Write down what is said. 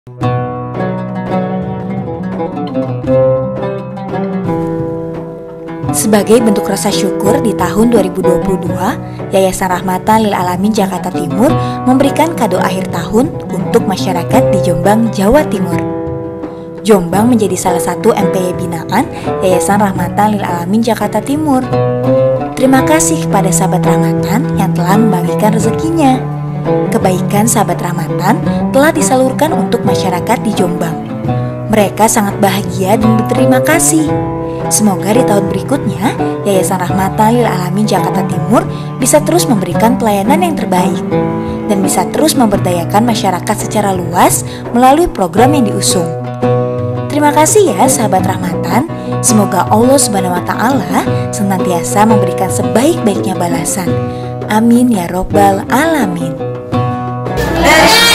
Sebagai bentuk rasa syukur di tahun 2022, Yayasan Rahmatan Lil Alamin Jakarta Timur memberikan kado akhir tahun untuk masyarakat di Jombang, Jawa Timur. Jombang menjadi salah satu MPY binaan Yayasan Rahmatan Lil Alamin Jakarta Timur. Terima kasih kepada sahabat Rahmatan yang telah membagikan rezekinya. Kebaikan sahabat Rahmatan telah disalurkan untuk masyarakat di Jombang. Mereka sangat bahagia dan berterima kasih. Semoga di tahun berikutnya, Yayasan Rahmatan Lil Alamin Jakarta Timur bisa terus memberikan pelayanan yang terbaik dan bisa terus memberdayakan masyarakat secara luas melalui program yang diusung. Terima kasih ya sahabat Rahmatan. Semoga Allah Subhanahu wa Ta'ala senantiasa memberikan sebaik-baiknya balasan. Amin ya Robbal Alamin.